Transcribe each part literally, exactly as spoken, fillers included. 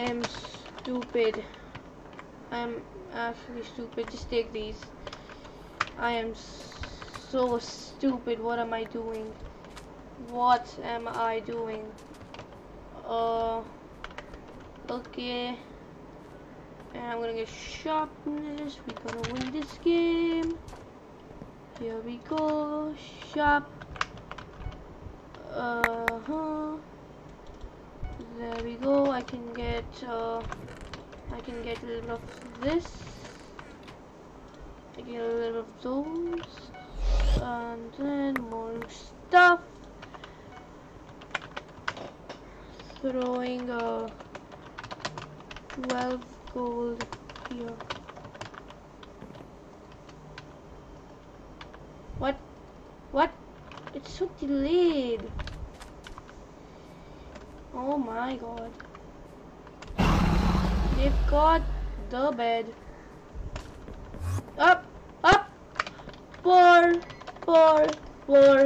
am stupid. I'm actually stupid. Just take these. I am so stupid. What am I doing? What am I doing? Uh, okay. And I'm gonna get sharpness. We're gonna win this game. Here we go. Sharp. Uh huh. There we go. I can get. Uh, I can get a little of this. I get a little of those. And then more stuff. Throwing a twelve gold here. What? What? It's so delayed. Oh my god. They've got the bed. Up! Up! Four! Four! Four!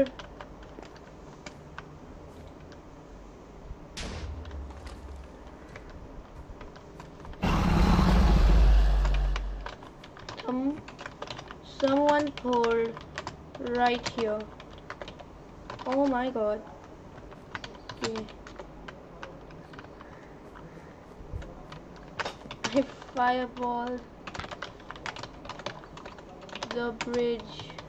Um, someone poured right here. Oh my god. Okay. I fireballed the bridge.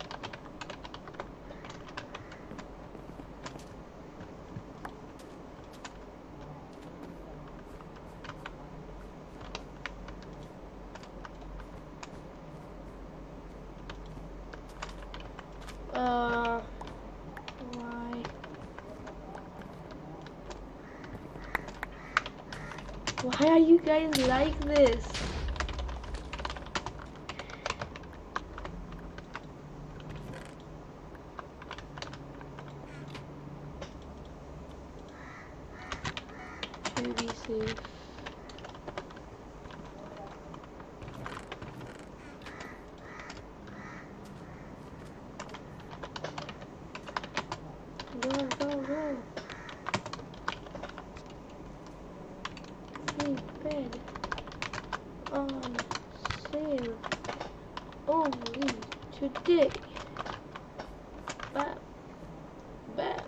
Uh, why? Why are you guys like this? To be safe. Go, go, go. Free bed on sale only today. Bam, bam.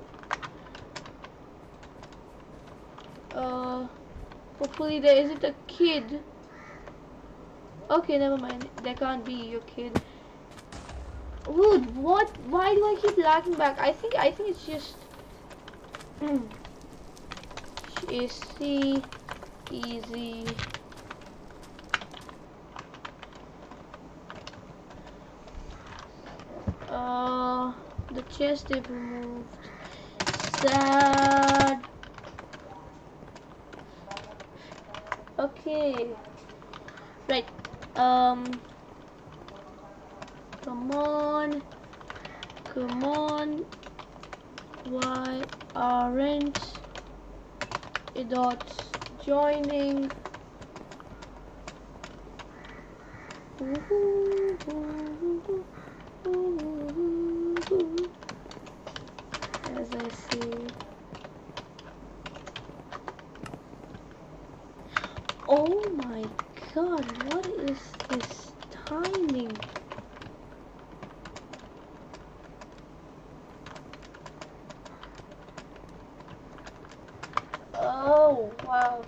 Uh, hopefully there isn't a kid. Okay, never mind. There can't be your kid. Dude, what? Why do I keep lagging back? I think I think it's just mm, easy, easy. Uh, the chest they've removed. Sad. Okay. Right. Um. Come on. Come on. Why aren't it joining? As I see. Oh my god, what is this timing? Oh, wow.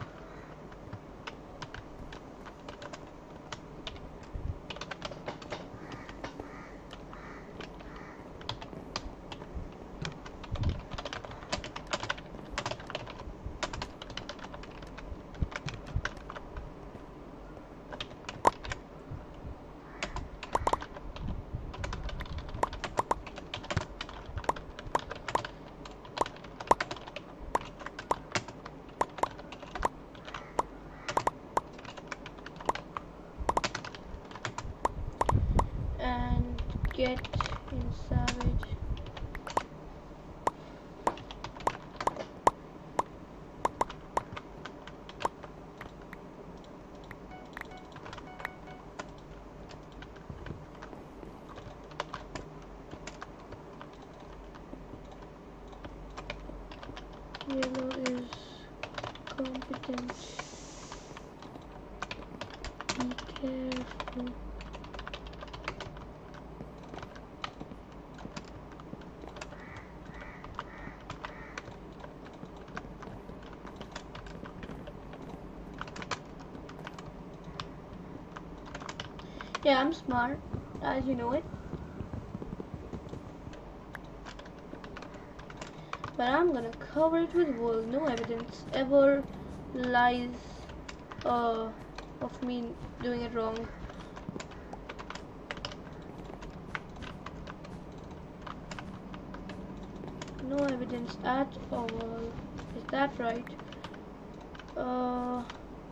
And get in Savage. Yellow is competent. careful. Yeah, I'm smart, as you know it. But I'm gonna cover it with wool. No evidence ever lies uh, of me doing it wrong. No evidence at all. Is that right? Uh...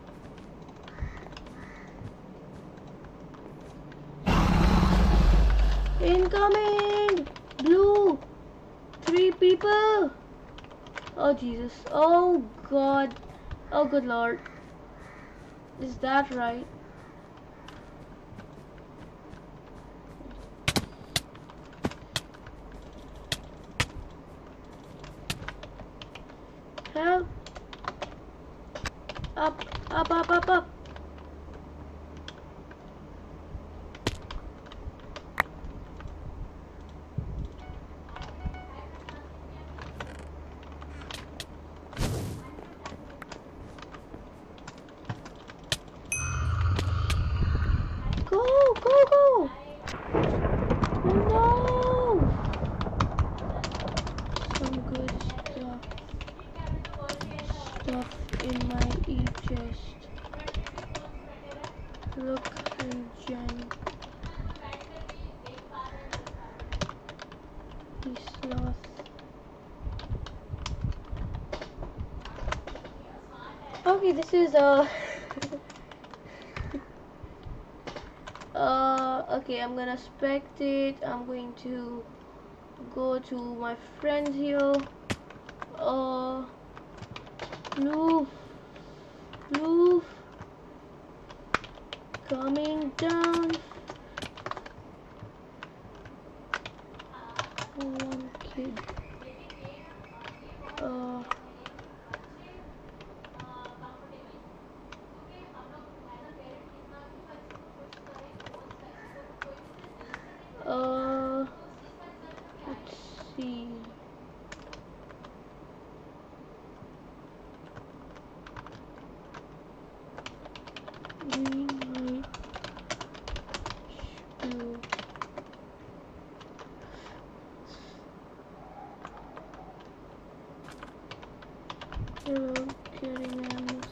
Incoming! Blue! Three people! Oh Jesus. Oh God. Oh good Lord. Is that right? Help! Up, up, up, up, up! Go, go, go! No! Some good stuff. Stuff in my e-chest. Look in Jen. He sloth. Okay, this is uh uh okay, I'm gonna spectate. I'm going to go to my friends here. Uh Loof Loof coming down. One kid. Uh Uh, let's see. Green light. Blue. Hello, getting animals.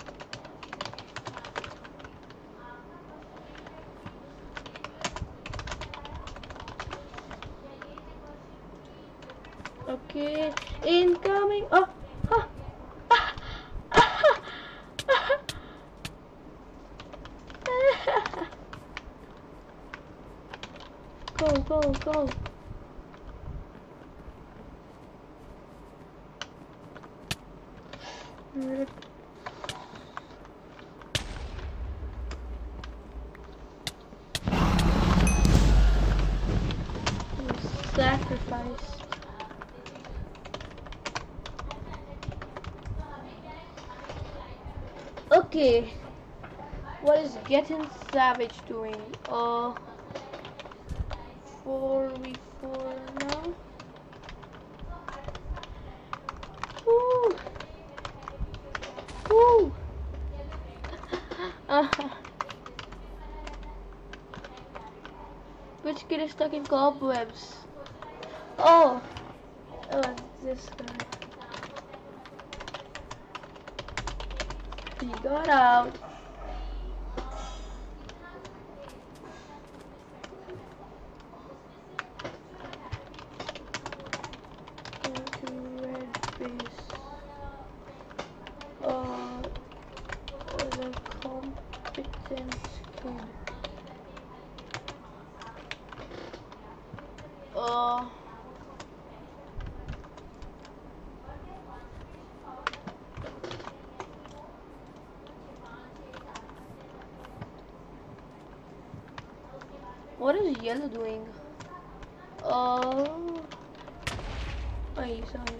Okay, incoming. Oh, ah, ah, ah, ah, ah. Go, go, go. Rip. Sacrifice. Okay, what is Getting Savage doing? Uh, four v four now. Woo! Woo! uh, which kid is stuck in cobwebs? Oh, oh, this guy. He got out. Go to red base. Uh, the competent kid. Uh. What is yellow doing? Oh, I saw him.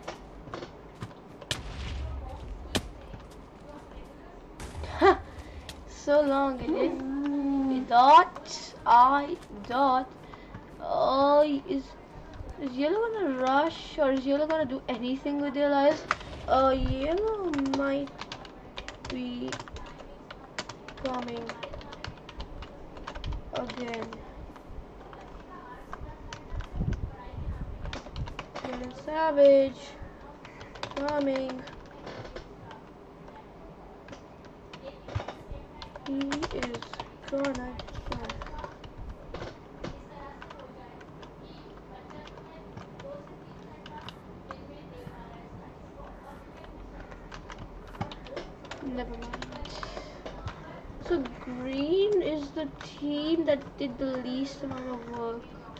Ha! so long, it is. Dot, I, dot. Oh, is, is Yellow gonna rush or is Yellow gonna do anything with their lives? Uh, Yellow might be coming again. Getting Savage coming. He is gonna jump. Never mind. So green is the team that did the least amount of work.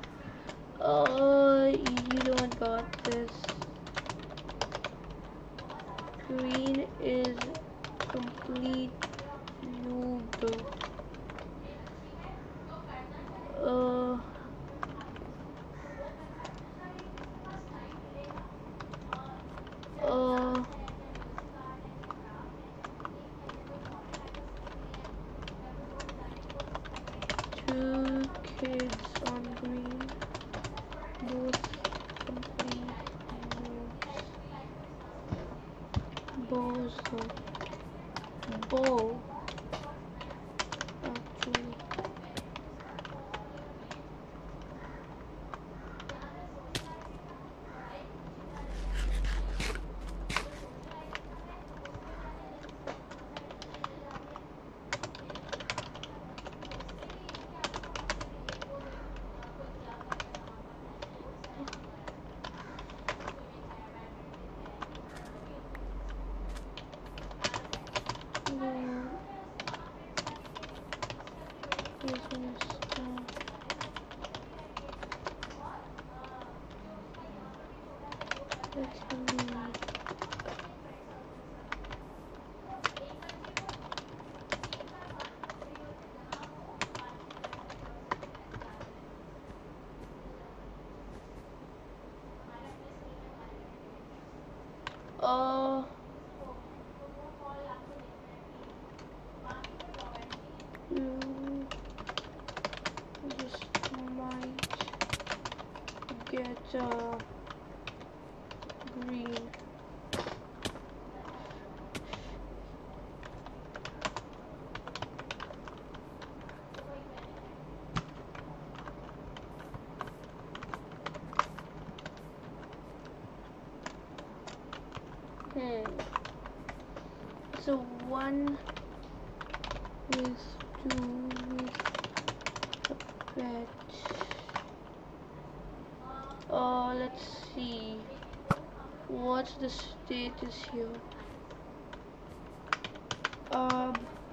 Uh, you don't got this. Green is complete noob. Uh, uh, two kids on green, both complete noobs. Bozo. Bo. Actually. Uh, you just might get uh, green. Hmm. So one with two with a pet. Uh, let's see. What's the status here? Um.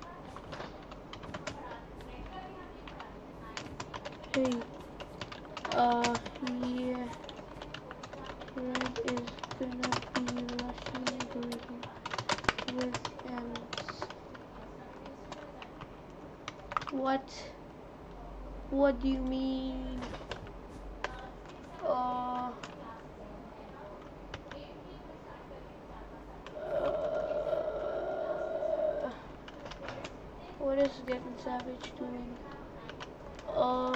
Hey. Uh. Yeah. Red is gonna be rushing green with M's. What? What do you mean? Uh, uh, what is Getting Savage doing? Uh,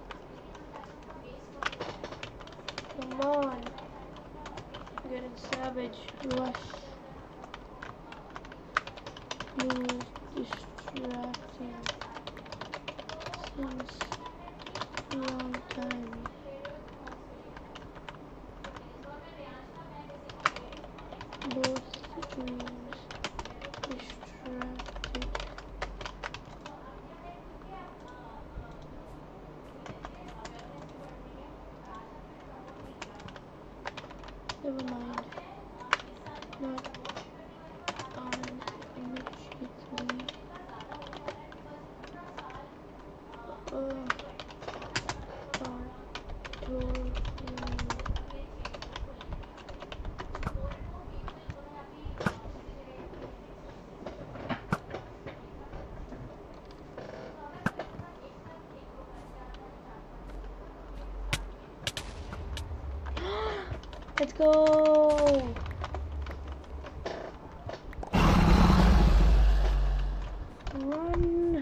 come on. Getting Savage, rush. He was distracting since a long time. Both teams distracted. Never mind. Not immediately. Uh, Let's go! Run!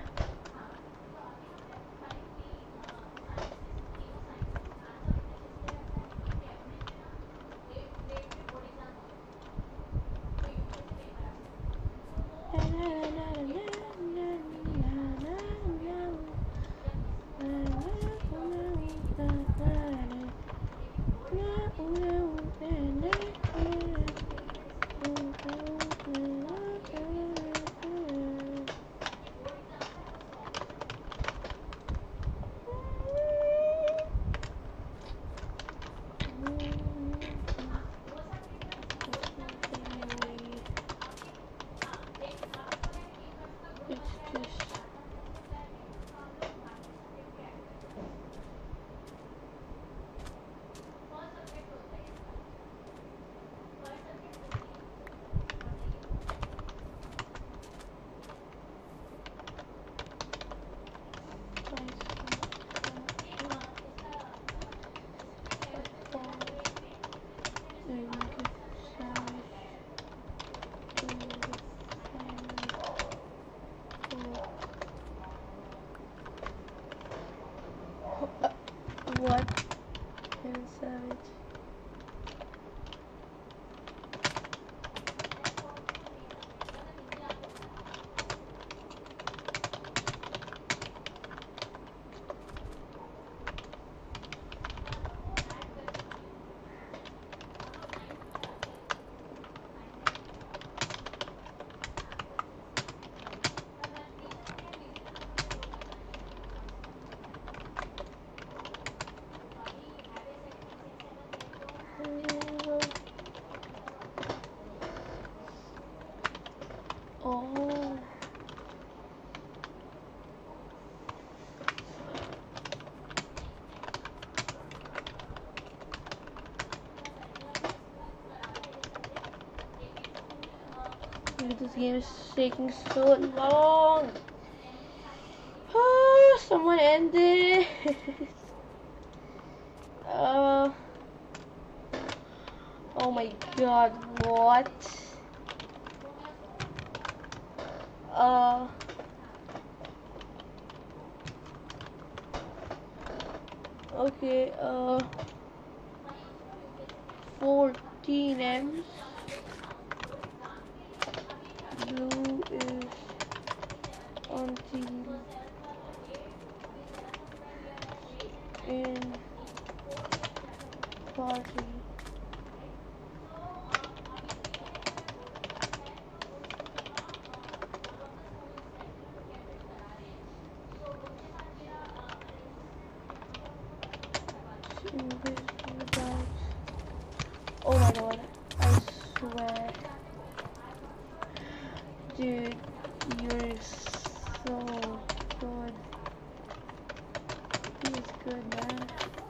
This game is taking so long. Oh, someone end this. uh, oh my god, what? Uh, okay, uh, fourteen M's. Blue is on team in party. Oh my god, I swear. Dude, you're so good. He's good, man.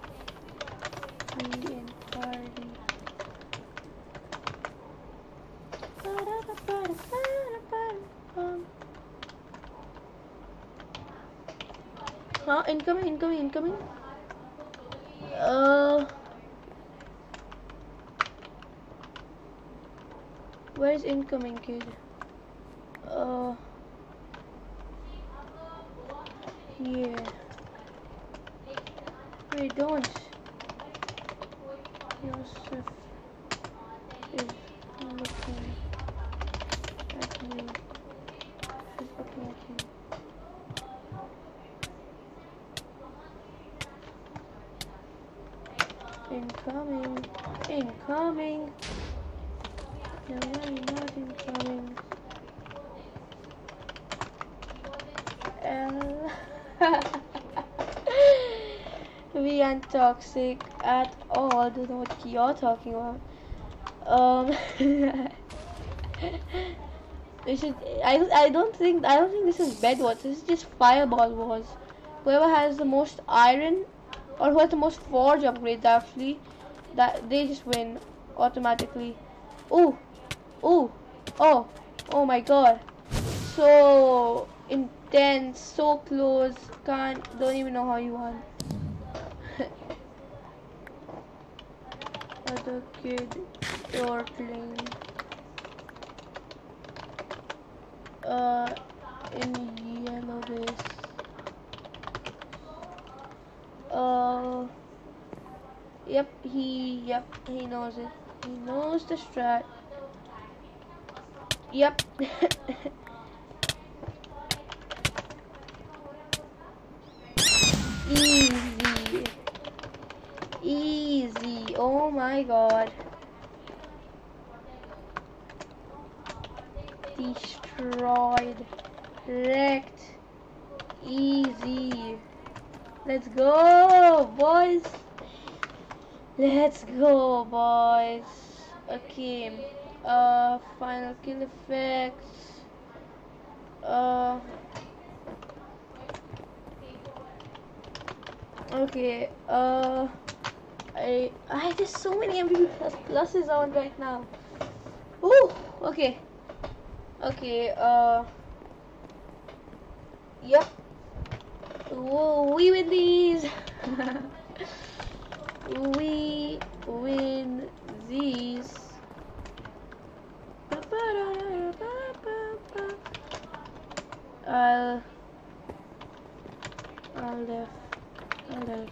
We in party. Huh? Incoming, incoming, incoming. Uh, where's incoming, kid? Uh, yeah. Wait, don't. Joseph is looking at you. He's looking at you. Incoming. Incoming. No, no, you're not incoming. L. We aren't toxic at all. I don't know what you're talking about. Um, we should. I. I don't think. I don't think this is bed wars. This is just fireball wars. Whoever has the most iron, or who has the most forge upgrades, actually, that they just win automatically. Ooh, ooh, oh, oh my god! So intense, so close. Can't. Don't even know how you won. Other kid, your playing. Uh, in yellow base. Uh, yep, he, yep, he knows it. He knows the strat. Yep. Easy. Easy. Oh my god. Destroyed. Wrecked. Easy. Let's go, boys. Let's go, boys. Okay. Uh, final kill effects. Uh. Okay. Uh. I. I there's so many M V P plus pluses on right now. Ooh. Okay. Okay. Uh. Yep. Whoa, we win these. We win these. I'll I'll left. I'll left.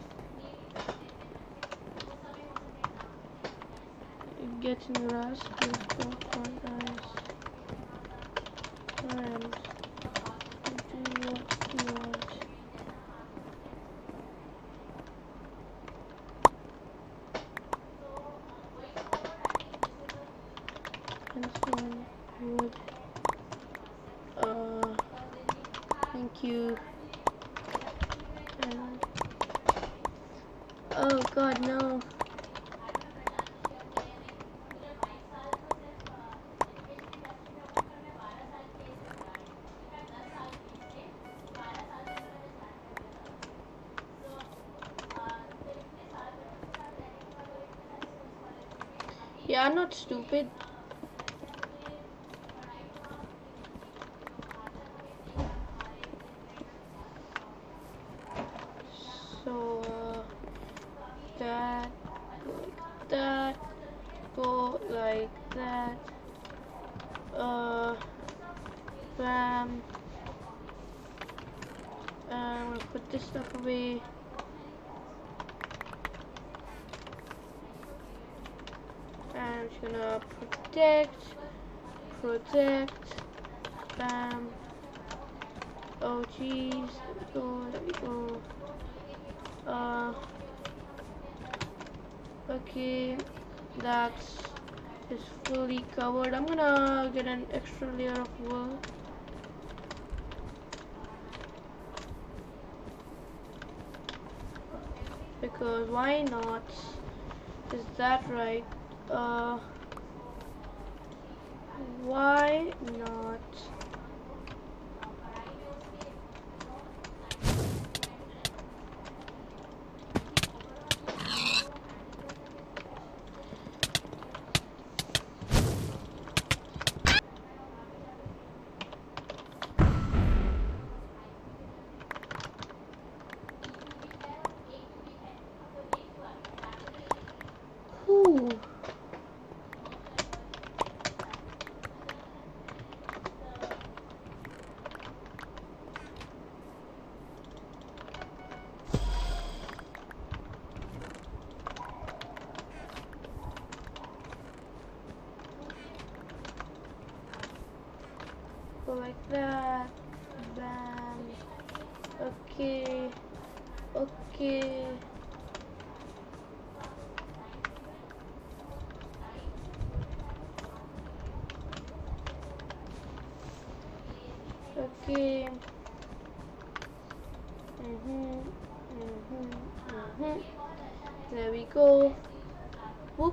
Getting rust with popcorn eyes. And do what you want. Pencil wood. Uh, thank you. And oh god, no. Yeah, I'm not stupid. I'm gonna put this stuff away. I'm just gonna protect, protect, bam. Oh jeez, there we go, there we go. Uh, okay, that's is fully covered. I'm gonna get an extra layer of wool. Because why not? Is that right? Uh, why not? Ooh. Go like that. Bam. Okay. Okay. Okay. Mhm. Mhm. Mhm. There we go. Whoop.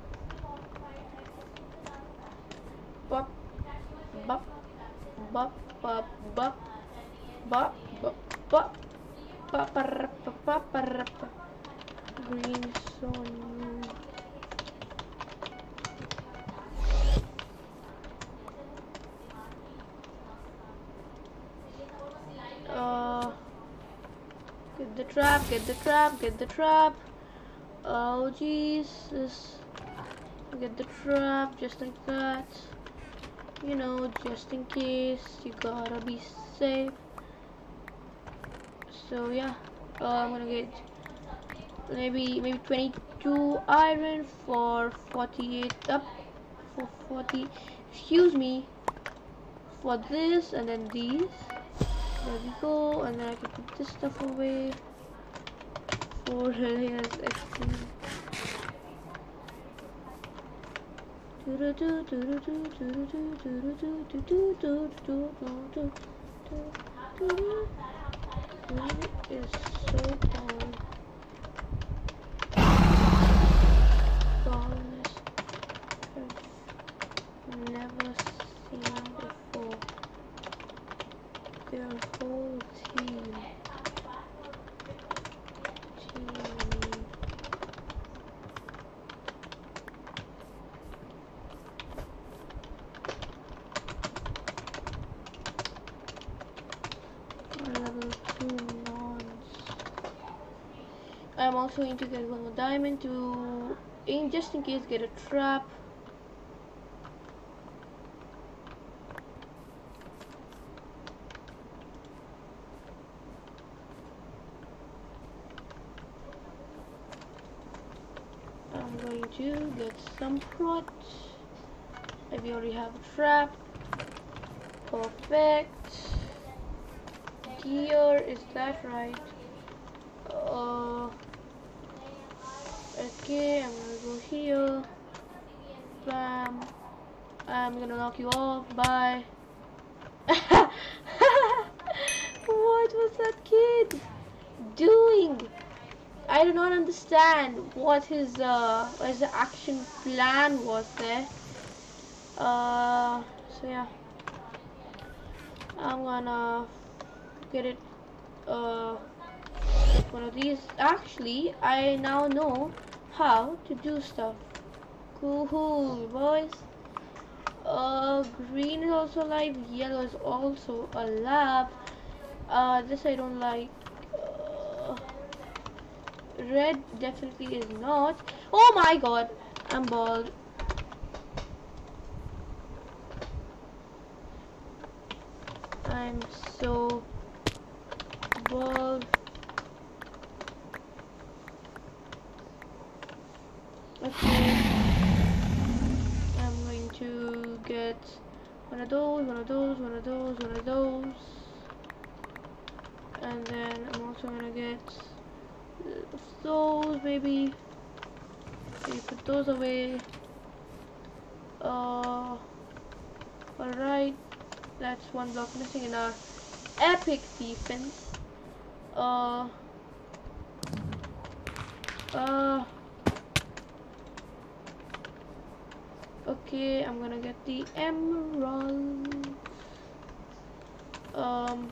Bop. Bop. Bop. Bop. Bop. Bop. Bop. Bop. Bop. Bop. Bop. Green stone. Uh, get the trap, get the trap, get the trap. Oh Jesus. Get the trap just like that. You know, just in case. You gotta be safe. So yeah, uh, I'm gonna get maybe maybe twenty-two iron for forty-eight up for forty. Excuse me. For this and then these. There we go, and then I can put this stuff away. Four layers extra. It is so cold. Balls I've never seen before. Their whole team. Team. Level two nons. I'm also going to get one more diamond to, in just in case, get a trap. I'm going to get some prot. We already have a trap. Perfect. Gear, is that right? Uh, okay, I'm gonna go here. Bam. I'm gonna knock you off. Bye. What was that kid doing? I do not understand what his uh what his action plan was there. Uh, so yeah, I'm gonna get it. Uh, get one of these. Actually, I now know how to do stuff. Cool, boys. Uh, green is also alive. Yellow is also alive. Uh, this I don't like. Uh, red definitely is not. Oh my god, I'm bald. I'm so ball. Okay. I'm going to get one of those, one of those, one of those, one of those. And then I'm also gonna get those, maybe. Maybe put those away. Uh, Alright. That's one block missing in our epic defense. Uh, uh, okay, I'm gonna get the emerald. Um,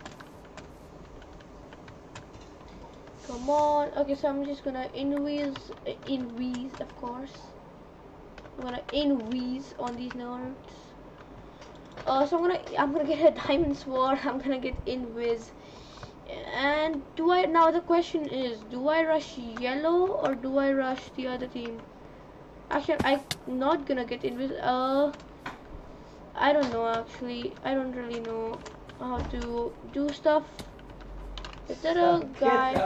come on. Okay, so I'm just gonna invis, invis, of course. I'm gonna invis on these nerds. Uh, so I'm gonna, I'm gonna get a diamond sword. I'm gonna get invis. And do I now? The question is, do I rush yellow or do I rush the other team? Actually, I'm not gonna get invis. Uh, I don't know. Actually, I don't really know how to do stuff. Is there a guy?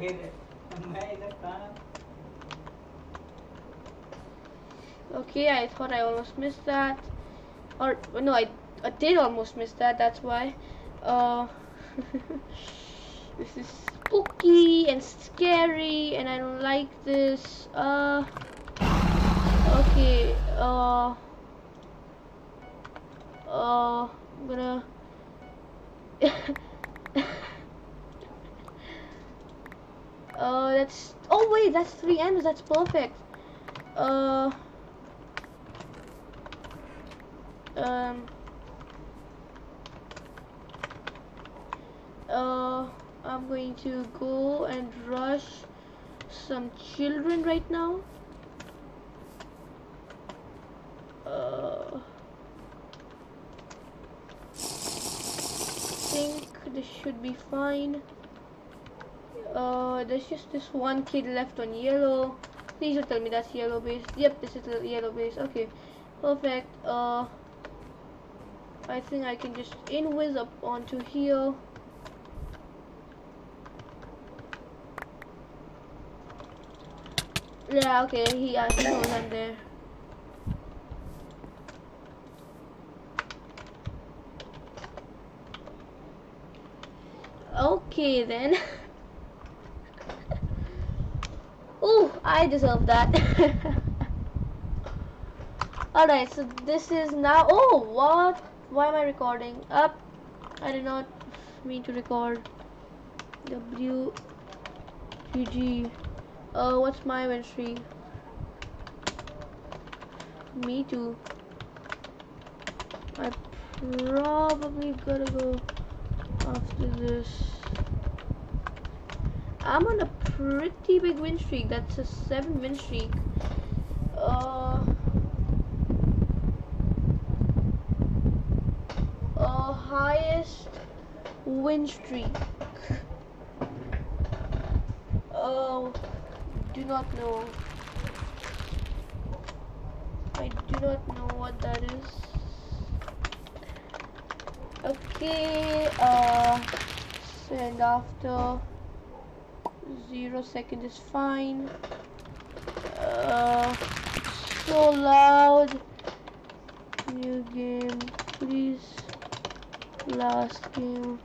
Okay, I thought I almost missed that. Or no, I I did almost miss that. That's why. Uh, this is spooky and scary, and I don't like this. Uh, okay. Uh, uh, I'm gonna. uh, that's. Oh wait, that's three ends. That's perfect. Uh. Um. Uh, I'm going to go and rush some children right now. Uh, I think this should be fine. Uh, there's just this one kid left on yellow. Please don't tell me that's yellow base. Yep, this is the yellow base. Okay, perfect. Uh, I think I can just invis up onto here. Yeah, okay, he, uh, he knows I'm there. Okay then. Ooh, I deserve that. Alright, so this is now. Oh, what? Why am I recording? Up. I did not mean to record. W G G. Uh, what's my win streak? Me too. I probably gotta go after this. I'm on a pretty big win streak. That's a seven win streak. Uh, uh highest win streak. Oh, do not know. I do not know what that is. Okay, uh, and after zero second is fine. Uh, so loud. New game, please. Last game.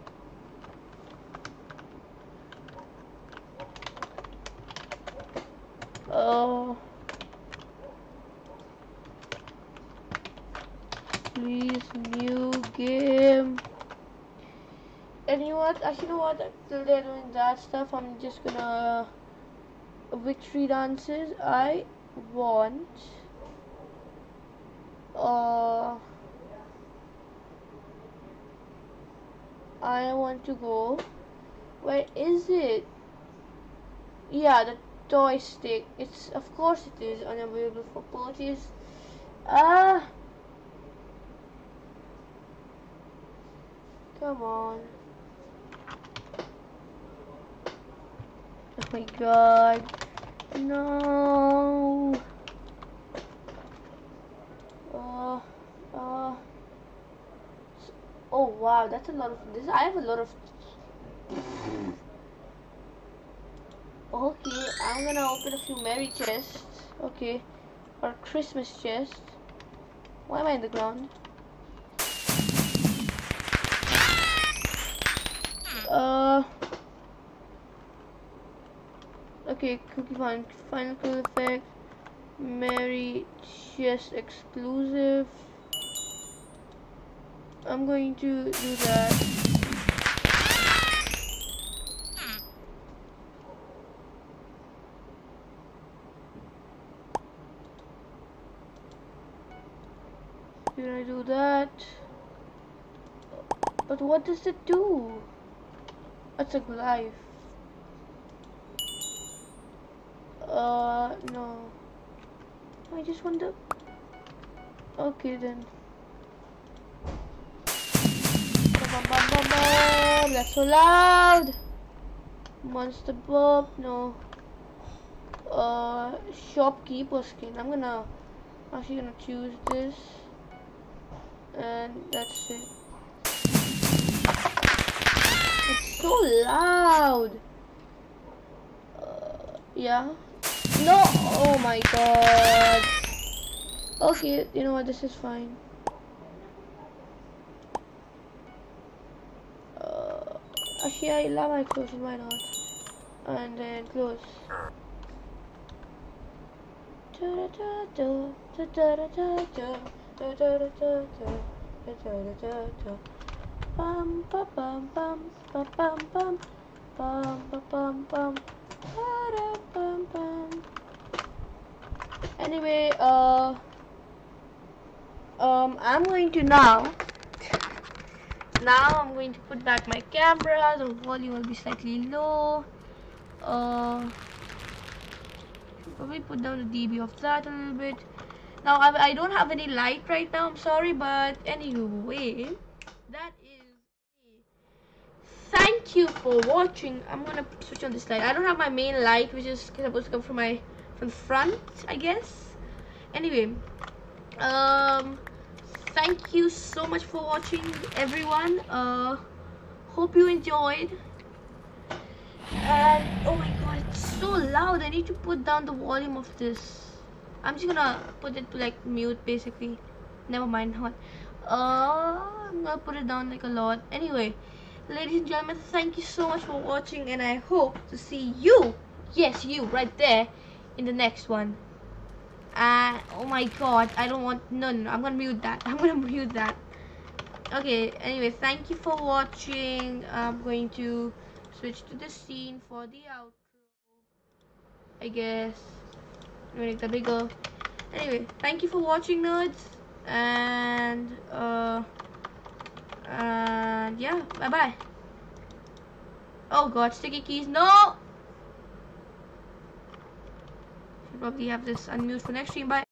Uh, please, new game. And you know what? Actually, you know what? Till they're doing that stuff, I'm just gonna uh, victory dances. I want. Uh, I want to go. Where is it? Yeah, the toy stick. It's of course it is unavailable for purchase. Ah, come on. Oh my god. No. Uh, uh. Oh wow, that's a lot of this. I have a lot of Okay, I'm gonna open a few Merry chests. Okay, or Christmas chest. Why am I in the ground? Uh. Okay, Cookie Fun, Final Kill Effect, Merry chest exclusive. I'm going to do that. We're gonna do that. But what does it do? It's a life. Uh, no. I just want the... Okay then. Bum, bum, bum, bum. That's so loud. Monster Bob, no. Uh, Shopkeeper skin. I'm gonna actually gonna choose this, and that's it. It's so loud. Uh, yeah. No. Oh my god. Okay, you know what? This is fine. Uh, actually, I love my explosion. Why not? And then close. Bum bum bum bum bum bum bum bum bum bum bum bum. Anyway, uh, um, I'm going to now. Now I'm going to put back my camera. The volume will be slightly low. Uh. Probably put down the D B of that a little bit. Now I, I don't have any light right now, I'm sorry, but anyway, that is it. Thank you for watching. I'm gonna switch on this light. I don't have my main light, which is supposed to come from my from the front, I guess. Anyway, um thank you so much for watching, everyone. Uh hope you enjoyed. And oh my god, it's so loud. I need to put down the volume of this. I'm just gonna put it to like mute basically. Never mind what. Uh, I'm gonna put it down like a lot. Anyway, ladies and gentlemen, thank you so much for watching, and I hope to see you, yes, you right there, in the next one. Uh, oh my god, I don't want, no, no, no, I'm gonna mute that. I'm gonna mute that. Okay, anyway, thank you for watching. I'm going to switch to the scene for the outro, I guess. Make that bigger. Anyway, thank you for watching, nerds, and uh, and yeah, bye bye. Oh god, sticky keys, no. Should probably have this unmute for next stream. Bye.